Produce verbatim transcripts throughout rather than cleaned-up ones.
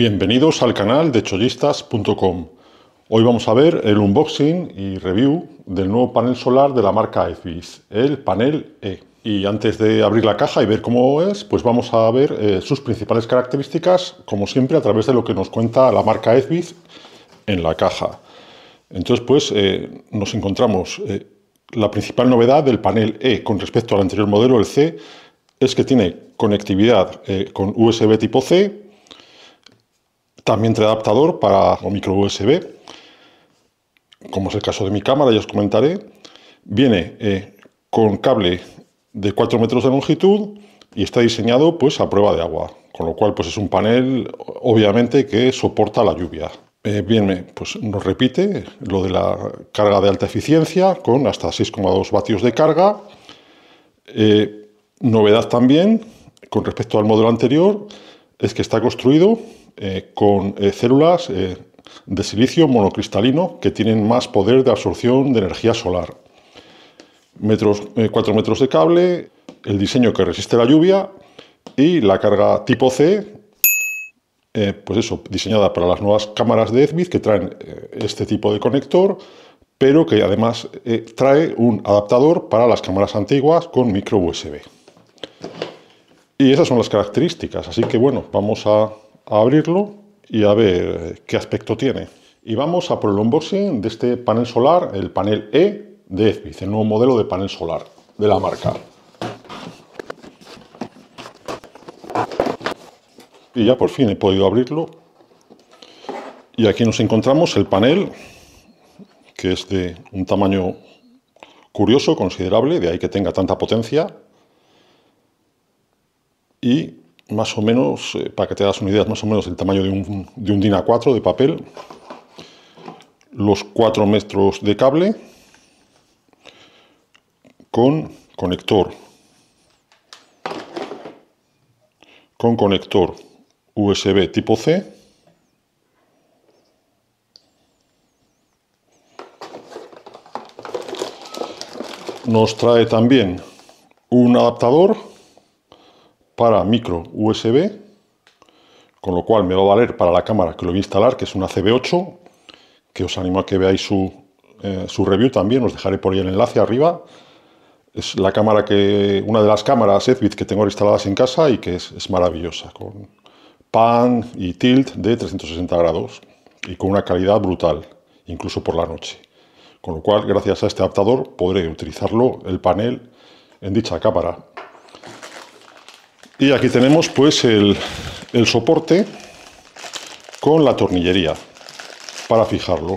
Bienvenidos al canal de chollistas punto com. Hoy vamos a ver el unboxing y review del nuevo panel solar de la marca Ezvis, el panel E. Y antes de abrir la caja y ver cómo es, pues vamos a ver eh, sus principales características, como siempre, a través de lo que nos cuenta la marca Ezvis en la caja. Entonces, pues, eh, nos encontramos eh, la principal novedad del panel E con respecto al anterior modelo, el C, es que tiene conectividad eh, con U S B tipo C. También trae adaptador para o micro U S B, como es el caso de mi cámara, ya os comentaré. Viene eh, con cable de cuatro metros de longitud y está diseñado pues a prueba de agua, con lo cual pues es un panel obviamente que soporta la lluvia. Eh, bien, pues nos repite lo de la carga de alta eficiencia con hasta seis coma dos vatios de carga. Eh, novedad también con respecto al modelo anterior es que está construido Eh, con eh, células eh, de silicio monocristalino que tienen más poder de absorción de energía solar. Metros, eh, cuatro metros de cable, el diseño que resiste la lluvia y la carga tipo C, eh, pues eso, diseñada para las nuevas cámaras de Ezvis que traen eh, este tipo de conector, pero que además eh, trae un adaptador para las cámaras antiguas con micro U S B. Y esas son las características, así que bueno, vamos a a abrirlo y a ver qué aspecto tiene. Y vamos a por el unboxing de este panel solar, el panel E de Ezvis, el nuevo modelo de panel solar de la marca. Y ya por fin he podido abrirlo. Y aquí nos encontramos el panel, que es de un tamaño curioso, considerable, de ahí que tenga tanta potencia. Y más o menos, eh, para que te hagas una idea, más o menos el tamaño de un, de un DIN A cuatro de papel. Los cuatro metros de cable con conector. Con conector U S B tipo C. Nos trae también un adaptador para micro U S B, con lo cual me va a valer para la cámara que lo voy a instalar, que es una C B ocho, que os animo a que veáis su, eh, su review también, os dejaré por ahí el enlace arriba. Es la cámara que, una de las cámaras Ezvis que tengo instaladas en casa y que es, es maravillosa, con pan y tilt de trescientos sesenta grados y con una calidad brutal, incluso por la noche. Con lo cual, gracias a este adaptador, podré utilizarlo, el panel, en dicha cámara. Y aquí tenemos pues el, el soporte con la tornillería para fijarlo.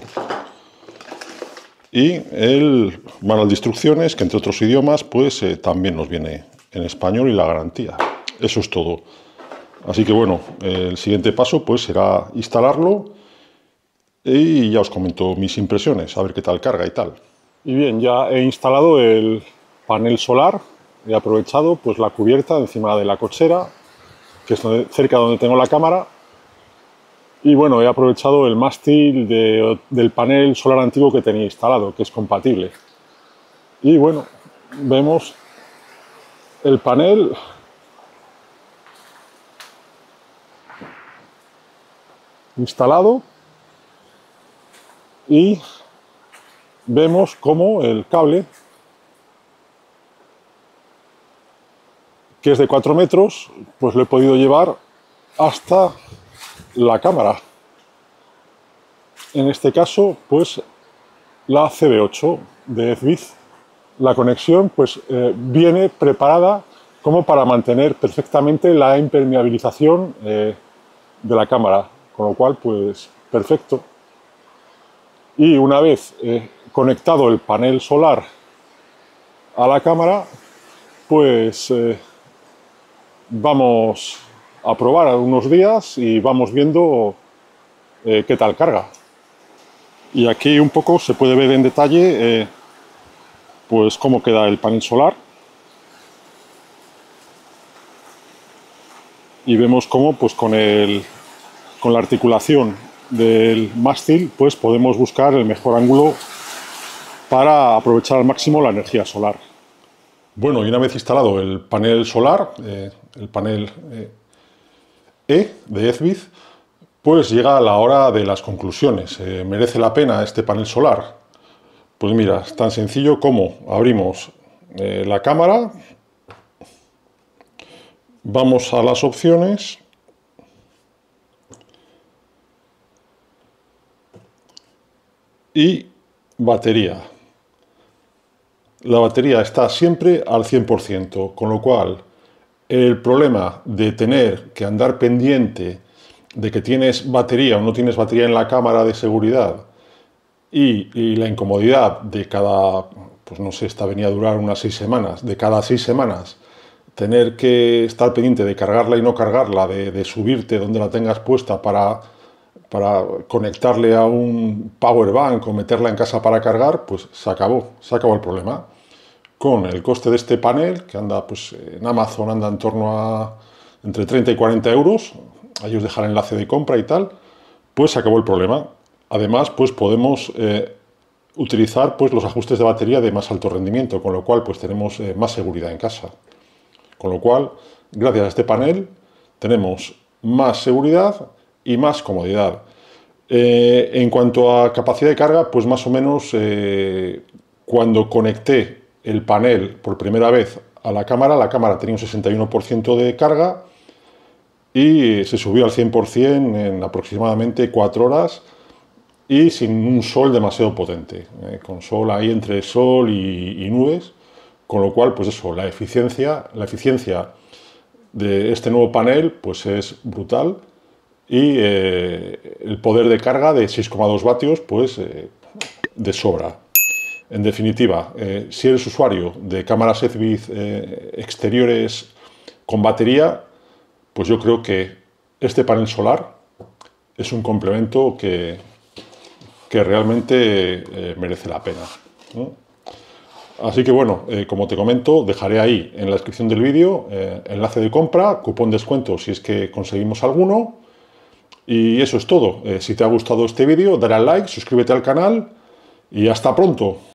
Y el manual de instrucciones, que entre otros idiomas pues eh, también nos viene en español y la garantía. Eso es todo. Así que bueno, el siguiente paso pues será instalarlo y ya os comento mis impresiones, a ver qué tal carga y tal. Y bien, ya he instalado el panel solar. He aprovechado pues la cubierta encima de la cochera, que es donde, cerca donde tengo la cámara. Y bueno, he aprovechado el mástil de, del panel solar antiguo que tenía instalado, que es compatible. Y bueno, vemos el panel instalado y vemos cómo el cable, que es de cuatro metros, pues lo he podido llevar hasta la cámara. En este caso, pues la C B ocho de Ezvis. La conexión pues eh, viene preparada como para mantener perfectamente la impermeabilización eh, de la cámara, con lo cual pues perfecto. Y una vez eh, conectado el panel solar a la cámara, pues eh, vamos a probar unos días y vamos viendo eh, qué tal carga. Y aquí un poco se puede ver en detalle eh, pues cómo queda el panel solar. Y vemos cómo pues con, el, con la articulación del mástil pues podemos buscar el mejor ángulo para aprovechar al máximo la energía solar. Bueno, y una vez instalado el panel solar, eh, el panel eh, E de Ezvis, Pues llega la hora de las conclusiones. Eh, ¿merece la pena este panel solar? Pues mira, es tan sencillo como abrimos eh, la cámara, vamos a las opciones y batería. La batería está siempre al cien por ciento, con lo cual el problema de tener que andar pendiente de que tienes batería o no tienes batería en la cámara de seguridad y, y la incomodidad de cada, pues no sé, esta venía a durar unas seis semanas, de cada seis semanas tener que estar pendiente de cargarla y no cargarla, de, de subirte donde la tengas puesta para, para conectarle a un power bank o meterla en casa para cargar, pues se acabó, se acabó el problema. Con el coste de este panel, que anda pues en Amazon anda en torno a entre treinta y cuarenta euros, ahí os dejaré el enlace de compra y tal, pues se acabó el problema. Además, pues podemos eh, utilizar pues los ajustes de batería de más alto rendimiento, con lo cual pues tenemos eh, más seguridad en casa. Con lo cual, gracias a este panel, tenemos más seguridad y más comodidad. Eh, en cuanto a capacidad de carga, pues más o menos eh, cuando conecté el panel por primera vez a la cámara, la cámara tenía un sesenta y uno por ciento de carga y se subió al cien por cien en aproximadamente cuatro horas y sin un sol demasiado potente, eh, con sol ahí entre sol y, y nubes, con lo cual, pues eso, la eficiencia, la eficiencia de este nuevo panel pues es brutal y eh, el poder de carga de seis coma dos vatios pues eh, de sobra. En definitiva, eh, si eres usuario de cámaras F B I Z eh, exteriores con batería, pues yo creo que este panel solar es un complemento que, que realmente eh, merece la pena, ¿no? Así que bueno, eh, como te comento, dejaré ahí en la descripción del vídeo eh, enlace de compra, cupón descuento si es que conseguimos alguno. Y eso es todo. Eh, si te ha gustado este vídeo, dale al like, suscríbete al canal y hasta pronto.